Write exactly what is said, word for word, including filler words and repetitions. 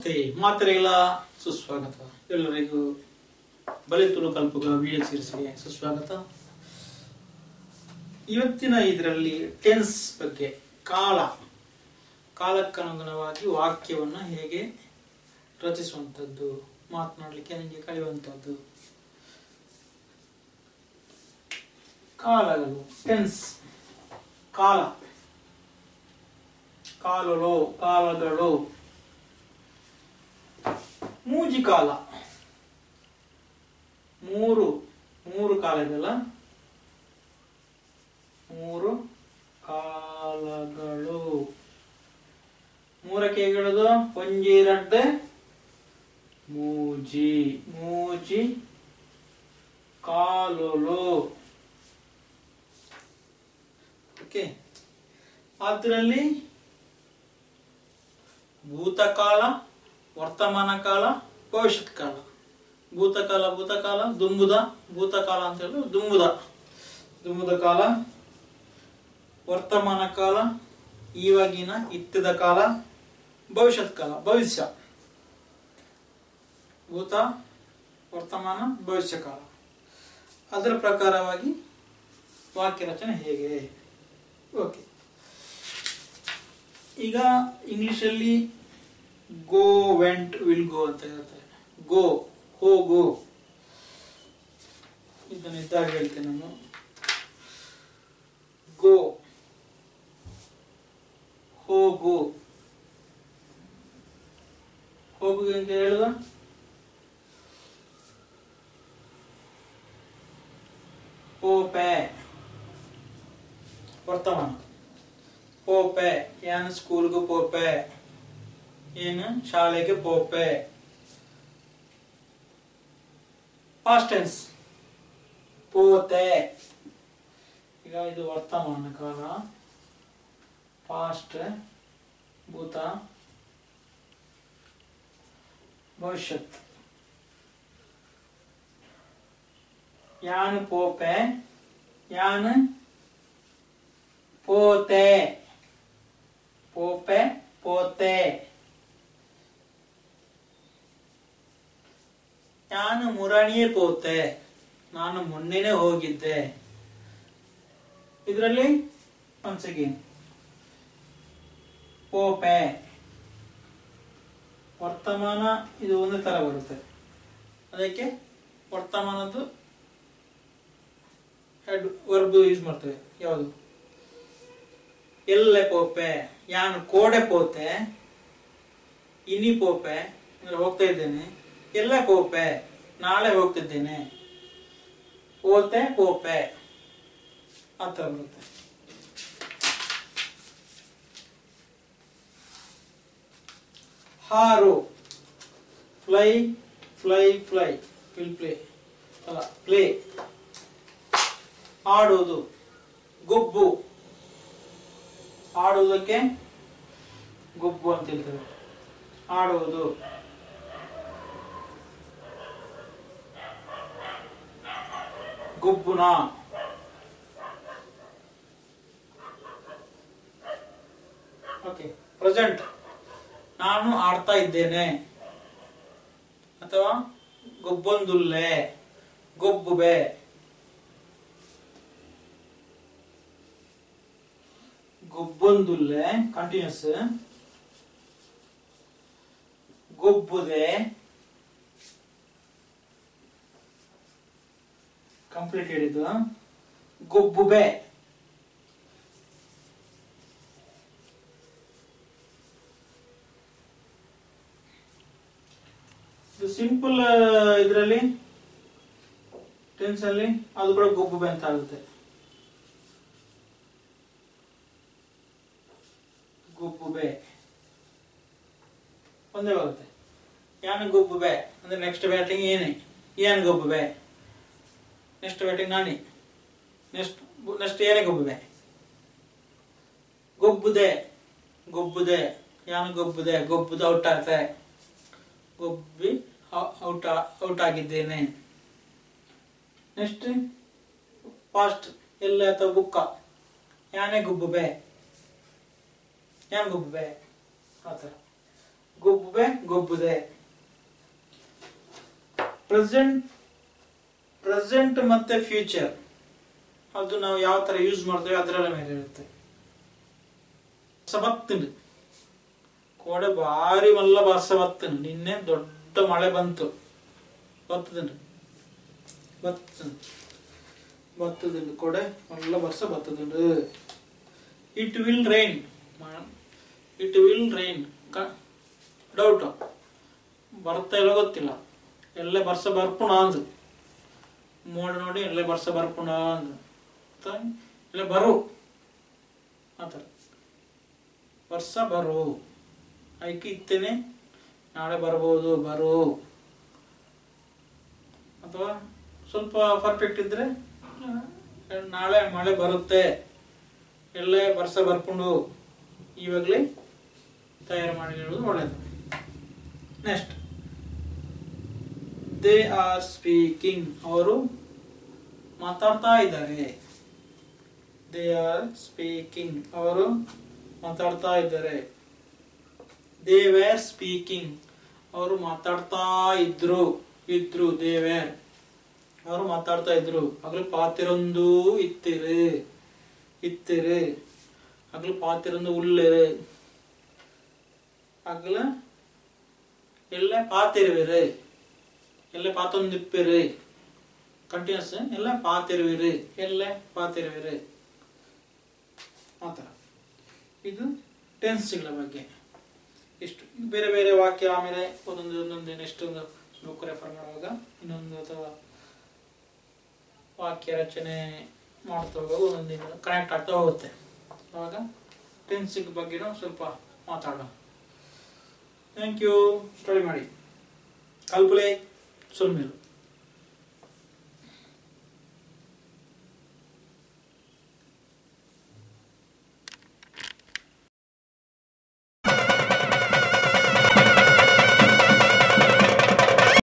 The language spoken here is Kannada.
ಮಾತರಿಗಳ ಸುಸ್ವಾಗತ. ಎಲ್ಲರಿಗೂ ಬಲಿತುಳು ಕಲ್ಪುಗ ವಿಡಿಯೋ ಸೀರೀಸ್ಗೆ ಸುಸ್ವಾಗತ. ಇವತ್ತಿನ ಇದರಲ್ಲಿ ಟೆನ್ಸ್ ಬಗ್ಗೆ, ಕಾಲ ಕಾಲಕ್ಕನುಗುಣವಾಗಿ ವಾಕ್ಯವನ್ನ ಹೇಗೆ ರಚಿಸುವಂಥದ್ದು, ಮಾತನಾಡಲಿಕ್ಕೆ ನನಗೆ ಕಲಿಯುವಂಥದ್ದು. ಕಾಲಗಳು, ಟೆನ್ಸ್, ಕಾಲ, ಕಾಲಗಳು, ಕಾಲಗಳು. ಮೂಜಿ ಕಾಲ, ಮೂರು ಮೂರು ಕಾಲ ಇದೆಲ್ಲ, ಮೂರು ಕಾಲಗಳು. ಮೂರಕ್ಕೆ ಹೇಳುದು ಒಂಜಿ ರಡ್ಡೆ ಮೂಜಿ, ಮೂಜಿ ಕಾಲುಲು. ಓಕೆ, ಅದರಲ್ಲಿ ಭೂತಕಾಲ, ವರ್ತಮಾನ ಕಾಲ, ಭವಿಷ್ಯತ್ ಕಾಲ. ಭೂತಕಾಲ ಭೂತಕಾಲ ದುಂಬುದ, ಭೂತಕಾಲ ಅಂತ ಹೇಳಿದ್ರೆ ದುಂಬುದ ದುಂಬುದ ಕಾಲ. ವರ್ತಮಾನ ಕಾಲ ಇವಾಗಿನ ಇತ್ತದ ಕಾಲ. ಭವಿಷ್ಯತ್ ಕಾಲ ಭವಿಷ್ಯ. ಭೂತ, ವರ್ತಮಾನ, ಭವಿಷ್ಯ ಕಾಲ. ಅದರ ಪ್ರಕಾರವಾಗಿ ವಾಕ್ಯ ರಚನೆ ಹೇಗೆ? ಓಕೆ, ಈಗ ಇಂಗ್ಲಿಷಲ್ಲಿ ಗೋ, ವೆಂಟ್, ವಿಲ್ ಗೋ ಅಂತ ಹೇಳ್ತಾರೆ. ಗೋ, ಹೋಗು. ಇದನ್ನ ಇದ್ದಾಗ ಹೇಳ್ತೇನೆ ನಾನು. ಗೋ, ಹೋಗು. ಹೋಗು ಅಂತ ಹೇಳುದ ಪೋಪೆ, ವರ್ತಮಾನ. ಪೋಪೆ, ಏನು ಸ್ಕೂಲ್ಗೂ ಪೋಪೆ, ಏನು ಶಾಲೆಗೆ ಪೋಪೆ. Past tense ಪೋತೆ. ಈಗ ಇದು ವರ್ತಮಾನ ಕಾಲ, ಪಾಸ್ಟ್, ಭೂತ, ಭವಿಷ್ಯತ್. ಯಾನ್ ಪೋಪೆ, ಯಾನ್ ಪೋತೆ. ಪೋಪೆ, ಪೋತೆ. ನಾನು ಮುರಾಣಿಯೇ ಪೋತೆ, ನಾನು ಮೊನ್ನೆನೆ ಹೋಗಿದ್ದೆ. ಇದರಲ್ಲಿ once again ಪೋಪೆ, ವರ್ತಮಾನ ಇದು ಒಂದೇ ತರ ಬರುತ್ತೆ. ಅದಕ್ಕೆ ವರ್ತಮಾನದ್ದು ವರ್ಬ್ ಯೂಸ್ ಮಾಡ್ತೇವೆ. ಯಾವುದು? ಎಲ್ಲೆ ಪೋಪೆ, ಯಾನು ಕೋಡೆ ಪೋತೆ. ಇನಿ ಪೋಪೆ ಅಂದ್ರೆ ಹೋಗ್ತಾ ಇದ್ದೇನೆ. ಎಲ್ಲ ಪೋಪೆ, ನಾಳೆ ಹೋಗ್ತಿದ್ದೇನೆ. ಪೋತೆ, ಪೋಪೆ ಆ ಥರ ಬರುತ್ತೆ. ಹಾರು, fly, fly, fly, will play ಅಲ್ಲ ಪ್ಲೇ. ಆಡುವುದು, ಗೊಬ್ಬು. ಆಡುವುದಕ್ಕೆ ಗೊಬ್ಬು ಅಂತ ಹೇಳ್ತೇವೆ. ಆಡುವುದು. ಗೊಬ್ಬುನ. ಓಕೆ, ಪ್ರೆಸೆಂಟ್, ನಾನು ಆಡ್ತಾ ಇದ್ದೇನೆ. ಅಥವಾ ಗೊಬ್ಬೊಂದುಲ್ಲೆ, ಗೊಬ್ಬುಬೆ. ಗೊಬ್ಬೊಂದುಲ್ಲೆ ಕಂಟಿನ್ಯೂಸ್. ಗೊಬ್ಬುದೆ ಕಂಪ್ಲೀಟ್ ಹೇಳಿದ್ದು. ಗೊಬ್ಬುಬೆ. ಸಿಂಪಲ್ ಇದರಲ್ಲಿ ಟೆನ್ಸ್ ಅಲ್ಲಿ ಅದು ಕೂಡ ಗೊಬ್ಬುಬೆ ಅಂತ ಆಗುತ್ತೆ. ಗೊಬ್ಬುಬೆ ಒಂದೇ ಬರುತ್ತೆ. ಯಾನ್ ಗೊಬ್ಬುಬೆ ಅಂದ್ರೆ ನೆಕ್ಸ್ಟ್ ಬ್ಯಾಟಿಂಗ್ ಏನೇ, ಏನ್ ಗೊಬ್ಬುಬೆ. ನೆಕ್ಸ್ಟ್ ಬ್ಯಾಟಿಂಗ್ ನಾನಿ, ನೆಕ್ಸ್ಟ್ ನೆಕ್ಸ್ಟ್ ಏನೇ ಗೊಬ್ಬುಬೆ. ಗೊಬ್ಬುದೆ, ಗೊಬ್ಬುದೆ, ಯಾನು ಗೊಬ್ಬುದೆ, ಗೊಬ್ಬುದ ಔಟ್ ಆಗ್ತೆ. ಗೊಬ್ಬಿ ಔಟ್ ಔಟ್ ಆಗಿದ್ದೇನೆ. ನೆಕ್ಸ್ಟ್ ಪಾಸ್ಟ್, ಎಲ್ಲ ಅಥವಾ ಬುಕ್ಕ. ಯಾನೇ ಗುಬ್ಬುಬೆ, ಯಾನ್ ಗುಬ್ಬುಬೆ ಆ ಥರ. ಗುಬ್ಬು ಗುಬ್ಬೆ ಗೊಬ್ಬುದೆ. ಪ್ರೆಸೆಂಟ್ ಪ್ರೆಸೆಂಟ್ ಮತ್ತೆ ಫ್ಯೂಚರ್ ಅದು ನಾವು ಯಾವ ತರ ಯೂಸ್ ಮಾಡ್ತೇವೆ ಅದರ ಮೇಲೆ ಇರುತ್ತೆ. ಬತ್ತಿಂಡು ಕೋಡೆ ಭಾರಿ ಮಲ್ಲ ಬರ್ಸ ಬತ್ತಿಂಡು. ನಿನ್ನೆ ದೊಡ್ಡ ಮಳೆ ಬಂತು ಬತ್ತದಿಂಡು ಬತ್ತ ಬತ್ತದಿಂಡು ಕೋಡೆ ಮಲ್ಲ ಬರ್ಸ ಬತ್ತದಿಂಡು. It will rain it will rain doubt ಬರ್ತಾ ಇಲ್ಲ ಗೊತ್ತಿಲ್ಲ. ಎಲ್ಲ ಬರ್ಸ ಬರ್ಪುಣ ಅಂದು ಮೋಡ ನೋಡಿ ಎಲ್ಲ ಬರ್ಸ ಬರ್ಪುಣ ಅಂದು ಎಲ್ಲ ಬರು ಆತರ ವರ್ಷ ಬರು ಐಕಿ ಇತ್ತೇನೆ ನಾಳೆ ಬರ್ಬೋದು ಬರು. ಅಥವಾ ಸ್ವಲ್ಪ ಪರ್ಫೆಕ್ಟ್ ಇದ್ರೆ ನಾಳೆ ಮಳೆ ಬರುತ್ತೆ ಎಲ್ಲ ವರ್ಷ ಬರ್ಕೊಂಡು ಇವಾಗಲೇ ತಯಾರು ಮಾಡಿ ಹೇಳೋದು ಒಳ್ಳೇದು. ನೆಕ್ಸ್ಟ್ ದೇ ಆರ್ ಸ್ಪೀಕಿಂಗ್ ಅವರು ಮಾತಾಡ್ತಾ ಇದ್ದಾರೆ. ದೇ ಆರ್ ಸ್ಪೀಕಿಂಗ್ ಅವರು ಮಾತಾಡ್ತಾ ಇದ್ದಾರೆ. ದೇ ವೇರ್ ಸ್ಪೀಕಿಂಗ್ ಅವರು ಮಾತಾಡ್ತಾ ಇದ್ರು ಇದ್ರು ದೇ ವೇರ್ ಅವರು ಮಾತಾಡ್ತಾ ಇದ್ರು. ಹಗಲು ಪಾತಿರೊಂದು ಇತ್ತಿರು ಇತ್ತಿರು ಹಗಲು ಪಾತಿರೊಂದು ಉಳ್ಳಿರು ಹಗಲ ಎಲ್ಲ ಪಾತಿರುವಿರು ಎಲ್ಲ ಪಾತೊಂದಿಪ್ಪಿರು ಕಂಟಿನ್ಯೂಸ್ ಎಲ್ಲ ಪಾತಿರುವಿರು ಎಲ್ಲ ಪಾತಿರುವಿರು ಆ ಥರ. ಇದು ಟೆನ್ಸ್ಗಳ ಬಗ್ಗೆ ಇಷ್ಟು. ಬೇರೆ ಬೇರೆ ವಾಕ್ಯ ಆಮೇಲೆ ಒಂದೊಂದು ಒಂದೊಂದು ನೆಕ್ಸ್ಟ್ ಒಂದು ಬುಕ್ ರೆಫರ್ ಮಾಡುವಾಗ ಇನ್ನೊಂದು ಅಥವಾ ವಾಕ್ಯ ರಚನೆ ಮಾಡ್ತಾ ಹೋಗುವಾಗ ಒಂದೊಂದು ಕನೆಕ್ಟ್ ಆಗ್ತಾ ಹೋಗುತ್ತೆ. ಆವಾಗ ಟೆನ್ಸಿಗ್ ಬಗ್ಗೆನೂ ಸ್ವಲ್ಪ ಮಾತಾಡೋಣ. Thank you. ಸ್ಟಡಿ ಮಾಡಿ. ಕಲ್ಪುಲೆ ಸುಲ್ಮೇಲು.